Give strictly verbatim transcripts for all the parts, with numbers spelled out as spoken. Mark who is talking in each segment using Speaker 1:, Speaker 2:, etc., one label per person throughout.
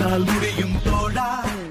Speaker 1: உன்னால் முடியும் தோழா.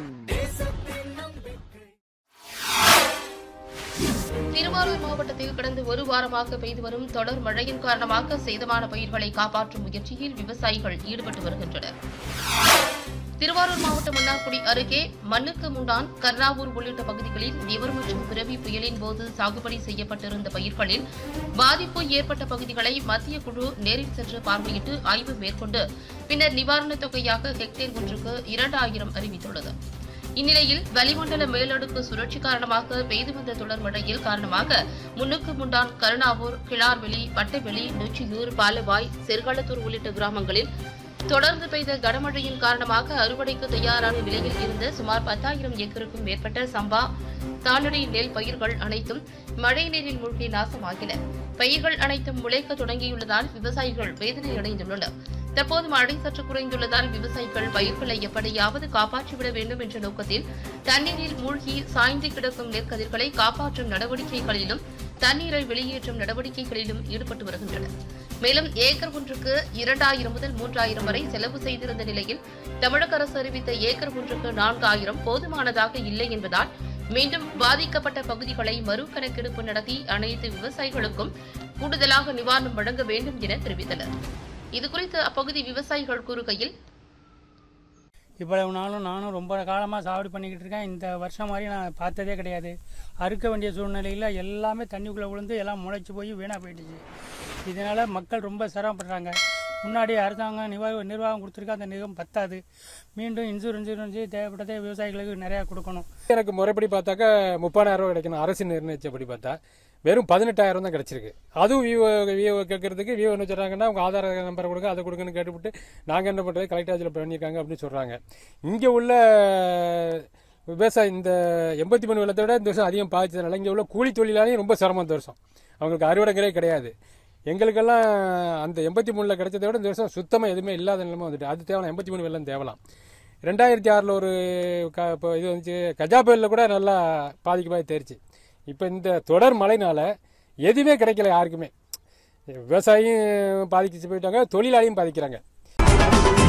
Speaker 2: திருவாரூர் மாவட்டத்தில் கடந்த ஒரு வாரமாக பெய்து வரும் தொடர் மழையின் காரணமாக சேதமான பயிர்களை காப்பாற்றும் முயற்சியில் விவசாயிகள் ஈடுபட்டு வருகின்றனர். திருவாரூர் மாவட்டம் மன்னார்குடி அருகே மண்ணுக்கு முண்டான், கர்ணாவூர் உள்ளிட்ட பகுதிகளில் நிவர் மற்றும் பிறவி புயலின் போது சாகுபடி செய்யப்பட்டிருந்த பயிர்களில் பாதிப்பு ஏற்பட்ட பகுதிகளை மத்திய குழு நேரில் சென்று பார்வையிட்டு ஆய்வு மேற்கொண்டு பின்னர் நிவாரணத் தொகையாக ஹெக்டேர் ஒன்றுக்கு இரண்டாயிரம் அறிவித்துள்ளது. இந்நிலையில் வளிமண்டல மேலடுக்கு சுழற்சி காரணமாக பெய்து வந்த தொடர் மழையில் காரணமாக முன்னுக்கு முண்டான், கருணாவூர், கிளார்வெளி, பட்டைவெளி, நொச்சியூர், பாலவாய், செர்காலத்தூர் உள்ளிட்ட கிராமங்களில் தொடர்ந்து பெய்த கனமழையின் காரணமாக அறுவடைக்கு தயாரான நிலையில் இருந்த சுமார் பத்தாயிரம் ஏக்கருக்கும் மேற்பட்ட சம்பா, தாளடி நெல் பயிர்கள் அனைத்தும் மழை நீரில் மூழ்கி நாசமாகின. பயிர்கள் அனைத்தும் முளைக்க தொடங்கியுள்ளதால் விவசாயிகள் வேதனையடைந்துள்ளனர். தற்போது மழை சற்று குறைந்துள்ளதால் விவசாயிகள் பயிர்களை எப்படியாவது காப்பாற்றிவிட வேண்டும் என்ற நோக்கத்தில் தண்ணீரில் மூழ்கி சாய்ந்து கிடக்கும் நெற்கதிர்களை காப்பாற்றும் நடவடிக்கைகளிலும் தண்ணீரை வெளியேற்றும் நடவடிக்கைகளிலும் ஈடுபட்டு வருகின்றனர். மேலும் ஏக்கர் ஒன்றுக்கு இரண்டாயிரம் முதல் மூன்றாயிரம் வரை செலவு செய்திருந்த நிலையில் தமிழக அரசு அறிவித்த ஏக்கர் ஒன்றுக்கு நான்காயிரம் போதுமானதாக இல்லை என்பதால் மீண்டும் பாதிக்கப்பட்ட பகுதிகளை மறு கணக்கெடுப்பு நடத்தி அனைத்து விவசாயிகளுக்கும் கூடுதலாக நிவாரணம் வழங்க வேண்டும் என தெரிவித்தனர். இதுகுறித்து அப்பகுதி விவசாயிகள் கூறுகையில்,
Speaker 3: இவ்வளவு நாளும் நானும் ரொம்ப காலமாக சாகுபடி பண்ணிக்கிட்டு இருக்கேன். இந்த வருஷம் மாதிரி நான் பார்த்ததே கிடையாது. அறுக்க வேண்டிய சூழ்நிலையில் எல்லாமே தண்ணிக்குள்ளே விழுந்து எல்லாம் முளைச்சி போய் வீணாக போயிடுச்சு. இதனால் மக்கள் ரொம்ப சிரமப்படுறாங்க. முன்னாடி அரசாங்கம் நிர்வாக நிர்வாகம் கொடுத்துருக்க அந்த நிர்வாகம் பத்தாது. மீண்டும் இன்சூரன்ஸ் இன்சூரன்ஸு தேவைப்பட்டதே விவசாயிகளுக்கு நிறையா கொடுக்கணும்.
Speaker 4: எனக்கு முறைப்படி பார்த்தாக்கா முப்பதாயிரம் ரூபா கிடைக்கணும். அரசு நிர்ணயிச்சபடி பார்த்தா வெறும் பதினெட்டாயிரம் தான் கிடைச்சிருக்கு. அதுவும் விவோ விவோ கேட்கறதுக்கு விவோ என்ன சொல்கிறாங்கன்னா அவங்க ஆதார நம்பரை கொடுங்க, அதை கொடுங்கன்னு கேட்டுவிட்டு நாங்கள் என்ன பண்ணுறது கலெக்டர் ஆஃபீஸில் பண்ணியிருக்காங்க அப்படின்னு சொல்கிறாங்க. இங்கே உள்ள விவசாயம் இந்த எண்பத்தி மூணு வெள்ளத்தை விட இந்த வருஷம் அதிகம் பாதிச்சதுனால இங்கே உள்ள கூலி தொழிலாளையும் ரொம்ப சிரமம் இந்த வருஷம். அவங்களுக்கு அறுவடைங்கிறே கிடையாது. எங்களுக்கெல்லாம் அந்த எண்பத்தி மூணில் கிடைச்சதை விட இந்த வருஷம் சுத்தமாக எதுவுமே இல்லாத நிலைமை வந்துட்டு. அது தேவலாம், எண்பத்தி மூணு வெள்ளம் தேவலாம். ரெண்டாயிரத்தி ஆறில் ஒரு க இப்போ இது வந்துச்சு, கஜா புயலில் கூட நல்லா பாதிக்கமாக தெரிச்சு. இப்போ இந்த தொடர் மழைனால எதுவுமே கிடைக்கல யாருக்குமே. விவசாயியும் பாதிச்சு போயிட்டாங்க, தொழிலாளியும் பாதிக்கிறாங்க.